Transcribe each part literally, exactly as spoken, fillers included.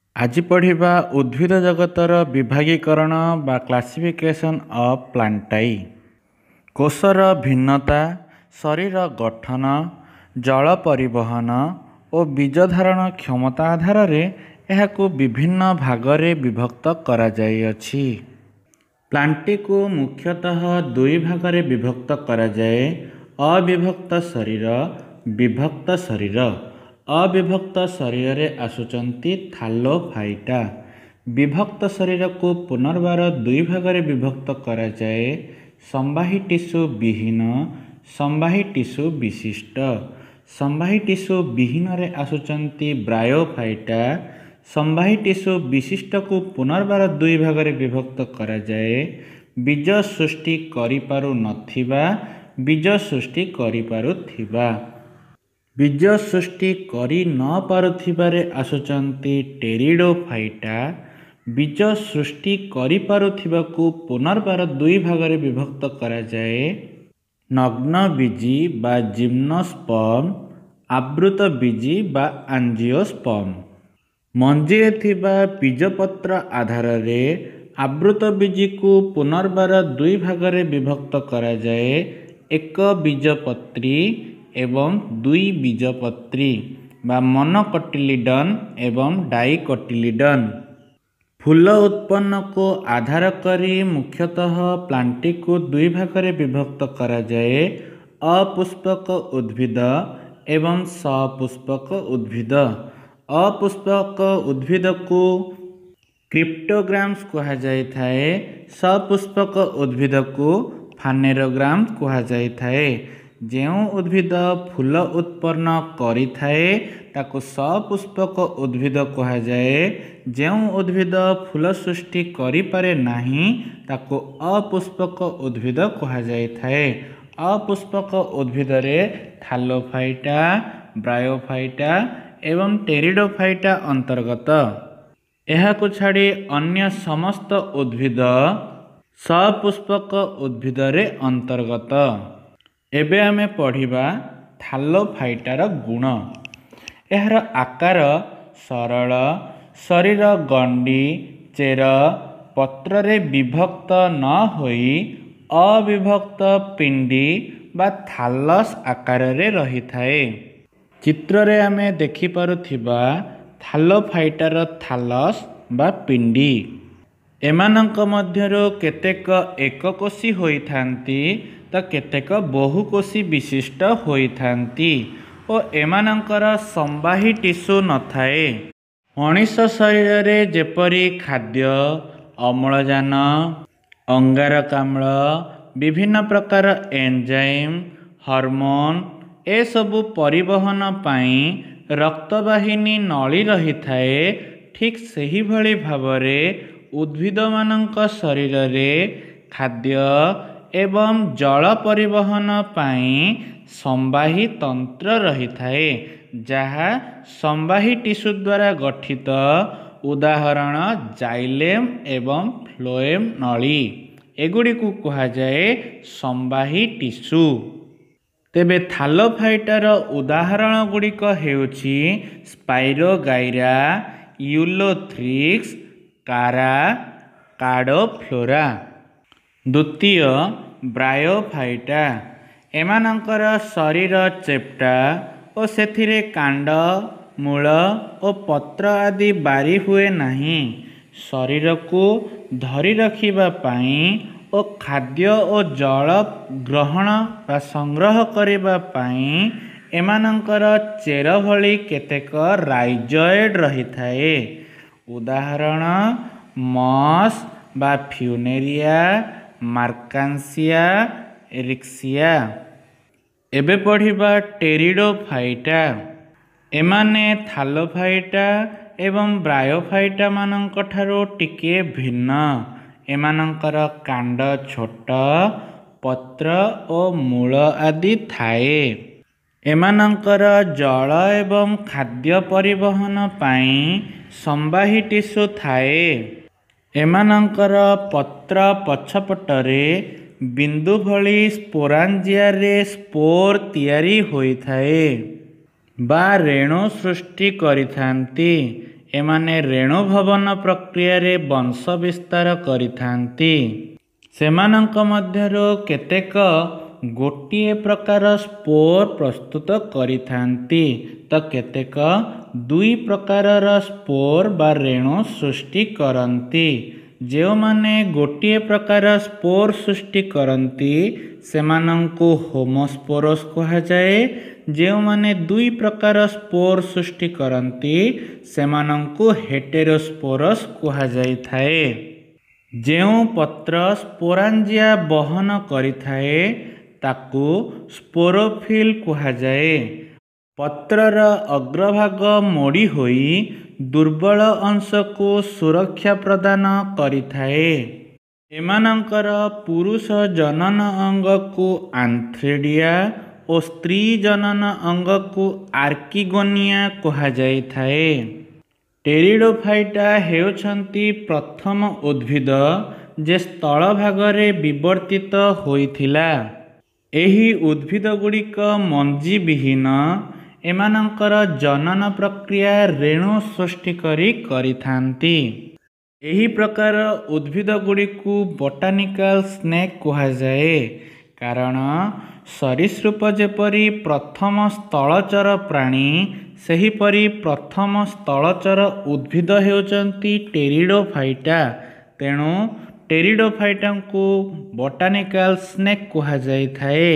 आज पढ़िबा उद्भिद जगतर विभागीकरण बा classification of प्लांटाई। कोषर भिन्नता, शरीर गठन, जल परिवहन और बीज धारण क्षमता आधार रे एहाकु विभिन्न भागरे विभक्त करा जायछि। प्लांटी को मुख्यतः दुई भागरे विभक्त करा जाए, अविभक्त शरीर, विभक्त शरीर। अविभक्त शरीर रे आसुचंती थालोफाइटा। विभक्त शरीर को पुनर्बार दुई भागरे विभक्त करा जाए, संवाही टिश्यू विहीन, संवाही टिश्यू विशिष्ट। संवाही टिश्यू विहीन रे आसुचंती ब्रायोफाइटा। संवाही टिश्यू विशिष्ट को पुनर्बार दुई भागरे विभक्त करा जाए, बीज सृष्टि करिपारु नथिबा, बीज सृष्टि करिपारुथिबा। बीज सृष्टि करि न पारुथिबारे आसुचंती टेरिडोफाइटा। बीज सृष्टि करिपारुथिबा को पुनर्बार दुई भागरे विभक्त करा जाए, नग्न बीजी बा जिम्नोस्पर्म, आवृत बीजी बा एंजियोस्पर्म। मंजीरे थिबा बीजपत्र आधार रे आवृत बीजी को पुनर्बार दुई भागरे विभक्त करा जाए, एक बीजपत्री एवं दुई बीजपत्री बा मोनोकोटिलिडन एवं डाइकोटिलिडन। फूल उत्पन्न को आधार करी मुख्यतः प्लांटी को दुई भागरे विभक्त करा जाए, अपुष्पक उद्भिद एवं सपुष्पक उद्भिद। अपुष्पक उद्भिद को क्रिप्टोग्राम्स कहा जाए, सपुष्पक उद्भिद को फानेरोग्राम कहा जाए। जेउ उद्भिद फूल उत्पन्न करि थाए ताको सपुष्पक उद्भिद कहा जाए, जेउ उद्भिद फूल सृष्टि करि पारे नाही ताको अपुष्पक उद्भिद कहा जाए। अपुष्पक उद्भिद रे थालोफाइटा, ब्रायोफाइटा एवं टेरिडोफाइटा अंतर्गत। एहाकु छाड़ी अन्य समस्त उद्भिद सपुष्पक उद्भिद रे अंतर्गत। एबे आमे पढ़िबा थालोफाइटार गुण। एहार आकार सरल, शरीर गंडी, चेर पत्र रे विभक्त न होई अविभक्त पिंडी बा थालस आकार रे रही थाए। चित्र रे आमे देखि पारुथिबा थालोफाइटार थालस बा पिंडी। एमानंक मध्यरो केतेक एककोशी होइथांती तो केतेक बहुकोशी विशिष्ट होइथांती और एमानंकर संवाही टिश्यू नथाए। मनुष्य शरीर रे जेपरी खाद्य, अम्लजान, अंगारकाम्ल, विभिन्न प्रकार एंजाइम, हार्मोन ए सबु परिवहन पाई रक्तवाहिनी नली रही थाए, ठीक सही भली भावरे उद्भिद मानक शरीर रे खाद्य एवं जल परिवहन पाई संवाही तंत्र रही थाए, जहा संवाही टिश्यू द्वारा गठित। उदाहरण जाइलेम एवं फ्लोएम नली, एगुड़ी को कहा जाए संवाही टिश्यू। तेबे थालोफाइटार उदाहरण गुड़िक हेउछि स्पाइरोगाइरा, यूलोथ्रिक्स, कारा, कार्डोफ्लोरा। द्वितीय ब्रायोफाइटा। एमानंकर शरीर चेप्टा और सेथिरे कांड, मूल और पत्र आदि बारी हुए नहीं। शरीर को धरी रखिबा पाई और खाद्य और जल ग्रहण बा संग्रह करिबा पाई एमानंकर चेर भली केतेक राइजॉइड रही थाए। उदाहरण मस बा फ्यूनेरिया, मार्कांसिया, एरिक्सिया। एबे पढ़िबा टेरिडोफाइटा। एमाने थालोफाइटा एवं ब्रायोफाइटा मानंक ठारो टिके भिन्न। एमानंकर कांड छोट, पत्र और मूल आदि थाए। एमानंकर जल एवं खाद्य परिवहन पाई संवाही टिश्यू थाए। एमानंकर पत्र पछपटरे बिंदु भली स्पोरांजिया रे स्पोर तैयारी होई थाए बा रेणु सृष्टि करिथांती। एमाने रेणु भवन प्रक्रिया वंश विस्तार करिथांती। सेमानंक मध्यरु केतेक गोटिए प्रकार स्पोर प्रस्तुत करिथांती तो केतेक दुई प्रकारर स्पोर बा रेणु सृष्टि करंती। जो माने गोटिए प्रकार स्पोर सृष्टि करंती सेमानंकु होमोस्पोरस कहा जाए। जो माने दुई प्रकार स्पोर सृष्टि करंती सेमानंकु हेटेरोस्पोरस कहा जाई थाए। जेउ पत्र स्पोरांजिया बहन करिथाए ताकू स्पोरोफिल कहा जाए। पत्रर अग्रभाग मोड़ी होई दुर्बल अंश को सुरक्षा प्रदान करिथाए। एमानंकर पुरुष जनन अंग को आंथ्रिडिया और स्त्री जनन अंग को आर्किगोनिया कहा जाई थाए। टेरिडोफाइटा हेउछंती प्रथम उद्भिद जे स्थल भागरे विवर्तित होइथिला। एही उद्भिद गुड़िक मंजी विहीन एमानंकर जनन प्रक्रिया रेणु सृष्टि करी करिथांती। एही प्रकार उद्भिद गुड़िकु बोटानिकल स्नेक कहा जाए कारण सरीसृप जेपरी प्रथम स्थलचर प्राणी सेहीपरि प्रथम स्थलचर उद्भिद हेउचंती टेरिडोफाइटा। तेणु टेरिडोफाइटा को बोटानिकल स्नेक कहा जाई थाए।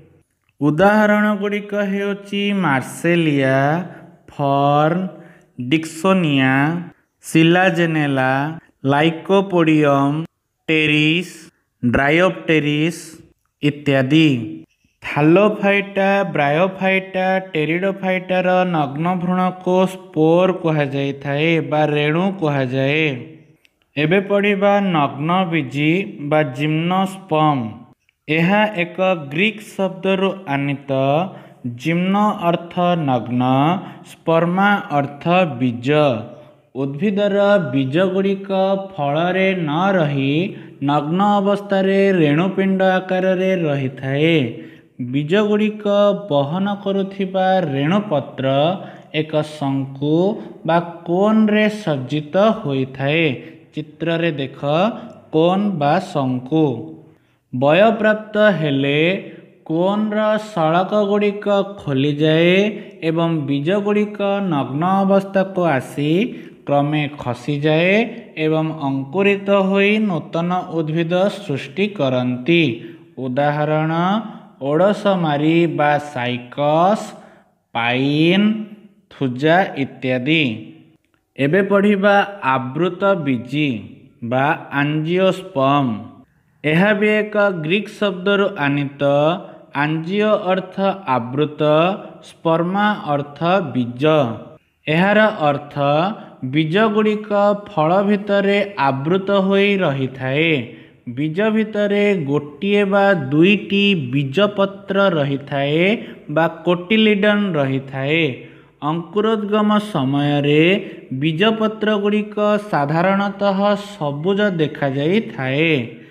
उदाहरण गुड़िक हेउची Marsilea, fern, Dicksonia, Selaginella, Lycopodium, Pteris, Dryopteris इत्यादि। थालोफाइटा, ब्रायोफाइटा, टेरिडोफाइटार नग्न भ्रूण को स्पोर कहा जाई थाए बा रेणु कहा जाए। एबे पढ़िबा नग्न बीजी बा जिम्नोस्पर्म। यह एक ग्रीक शब्दरु आनीत। जिम्न अर्थ नग्न, स्पर्मा अर्थ बीज। उद्भिदर बीज गुड़िक फलरे न रही नग्न अवस्थारे रेणुपिंड आकार रही थाए। बीज गुड़िक बहन करुथिबा रेणुपत्र एक शंकु बा कोन रे सज्जित होई थाए। चित्र रे देख कोन बा शंकु। वयप्राप्त हेले कोन रा सड़क गुड़िक खोली जाए एवं बीज गुड़िक नग्न अवस्था को आसी क्रमे खसी जाए एवं अंकुरित होई नूतन उद्भिद सृष्टि करंती। उदाहरण ओडोसमारी बा साइकस, पाइन, थुजा इत्यादि। एबे पढ़िबा आवृत बीजी बा आंजियोस्पर्म। यह भी एक ग्रीक शब्दरु आनीत। आंजियो अर्थ आवृत, स्पर्मा अर्थ बीज। एहार अर्थ बीज गुड़िक फल भितरे आवृत होई रही थाए। बीज भितरे गोटिए बा दुईटी बीजपत्र रही थाए बा कोटिलिडन रही थाए। अंकुरोद्गम समय रे बीजपत्र गुड़िक साधारणतः सबुज देखा जाई थाए।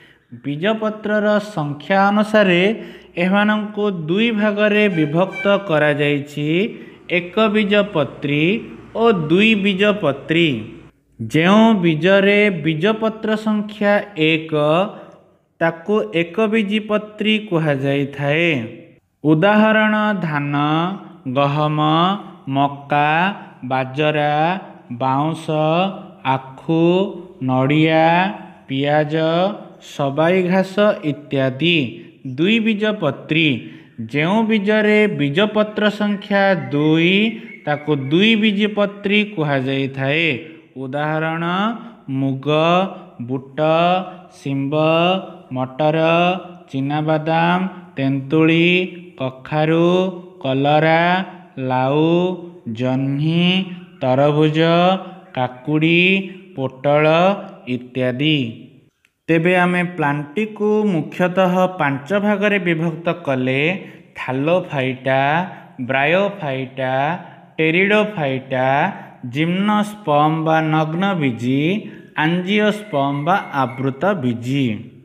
बीजपत्रर संख्या अनुसार एमानंकु दुई भागरे विभक्त करा जाइछि, एक बीजपत्री और दुई बीजपत्री। जेउ बीजरे बीजपत्र संख्या एक ताकु एक बीजपत्री कहा जाई थाए। उदाहरण धान, गहम, मक्का, बाजरा, बाउंस, आखु, नड़िया, पियाज, सबाई घास इत्यादि दुई बीजपत्री। जेउ बीजरे बीजपत्र संख्या दुई ताकु दुई बीजपत्री कहा जाई थाए। उदाहरण मुग, बुट, सिंब, मटर, चिनाबादाम, तेंतुली, कखारु, कलरा, लाउ, जह्नी, तरभुज, काकुड़ी, पोटल इत्यादि। तेबे आमे प्लांटी को मुख्यतः पांच भागरे विभक्त कले। थालोफाइटा, ब्रायोफाइटा, टेरिडोफाइटा, जिम्नोस्पर्म बा नग्न बीजी, आंजियोस्पर्म बा आवृत बीजी।